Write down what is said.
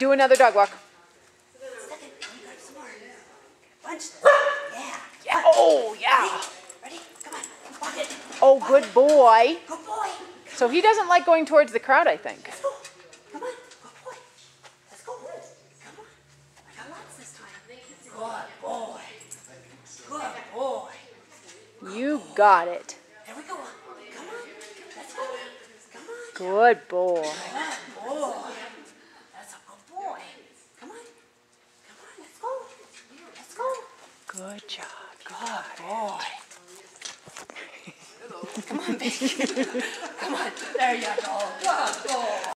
Do another dog walk. Yeah. Oh, yeah. Ready? Come on. Walk it. Oh, good boy. Good boy. So he doesn't like going towards the crowd, I think. Let's go. Come on. Good boy. Let's go. Come on. I got lots this time. Good boy. Good boy. You got it. There we go. Come on. Let's go. Come on. Good boy. Good boy. That's a good boy. Come on. Come on. Let's go. Let's go. Good job. Good boy. Come on, baby. Come on. There you go. Good boy.